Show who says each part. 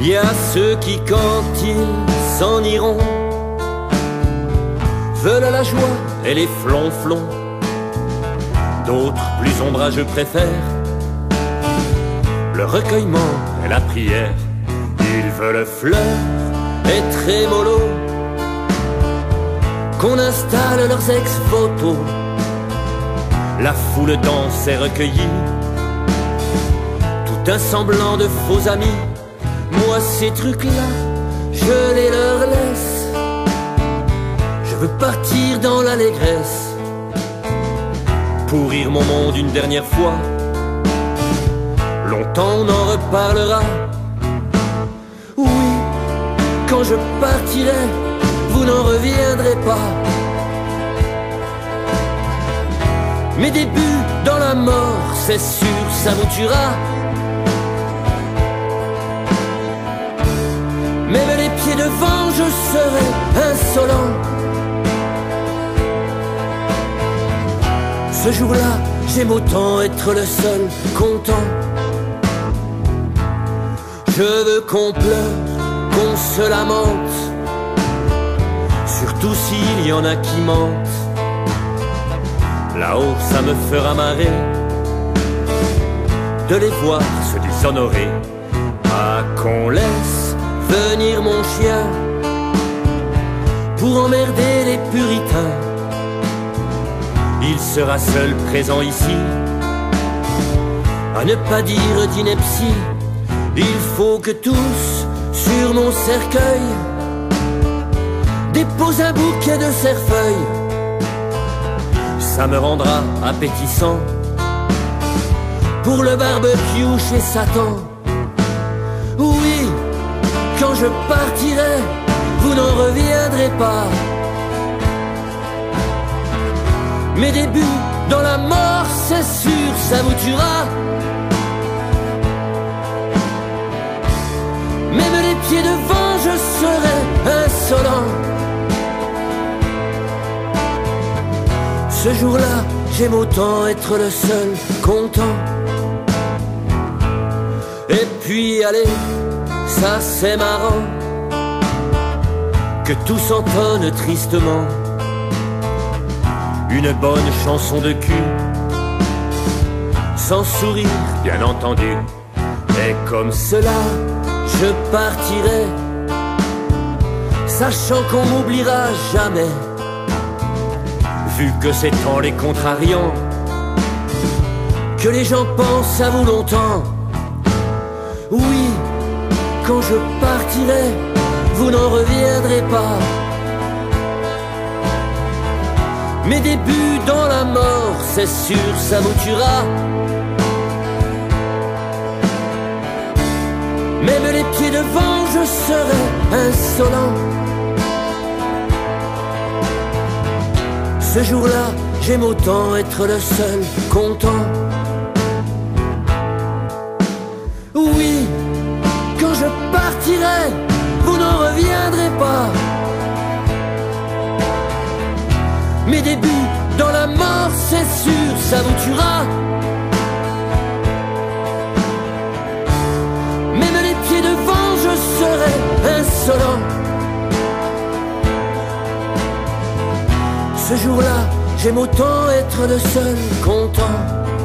Speaker 1: Il y a ceux qui, quand ils s'en iront, veulent la joie et les flonflons. D'autres, plus ombrageux, préfèrent le recueillement et la prière. Ils veulent fleurs et trémolo, qu'on installe leurs ex-photos. La foule danse et recueillie, tout un semblant de faux amis. Moi ces trucs-là, je les leur laisse. Je veux partir dans l'allégresse, pourrir mon monde une dernière fois. Longtemps on en reparlera. Oui, quand je partirai, vous n'en reviendrez pas. Mes débuts dans la mort, c'est sûr, ça vous tuera. Même les pieds devant, je serai insolent. Ce jour-là, j'aime autant être le seul content. Je veux qu'on pleure, qu'on se lamente, surtout s'il y en a qui mentent. Là-haut, ça me fera marrer de les voir se déshonorer. Ah, qu'on laisse venir mon chien pour emmerder les puritains. Il sera seul présent ici, à ne pas dire d'ineptie. Il faut que tous, sur mon cercueil, déposent un bouquet de cerfeuilles. Ça me rendra appétissant pour le barbecue chez Satan. Oui, quand je partirai, vous n'en reviendrez pas. Mes débuts dans la mort, c'est sûr, ça vous tuera. Même les pieds devant, je serai insolent. Ce jour-là, j'aime autant être le seul content. Et puis allez, ça c'est marrant, que tout s'entonne tristement. Une bonne chanson de cul, sans sourire bien entendu. Et comme cela, je partirai, sachant qu'on m'oubliera jamais. Vu que c'est en les contrariant que les gens pensent à vous longtemps. Oui, quand je partirai, vous n'en reviendrez pas. Mes débuts dans la mort, c'est sûr, ça vous tuera. Même les pieds devant, je serai insolent. Ce jour-là, j'aime autant être le seul content. Oui, quand je partirai, vous n'en reviendrez pas. Mes débuts dans la mort, c'est sûr, ça vous tuera. Même les pieds devant, je serai insolent. Ce jour-là, j'aime autant être le seul content.